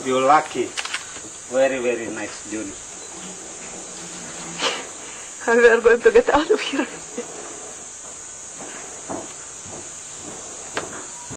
You're lucky. Very, very nice journey. We are going to get out of here.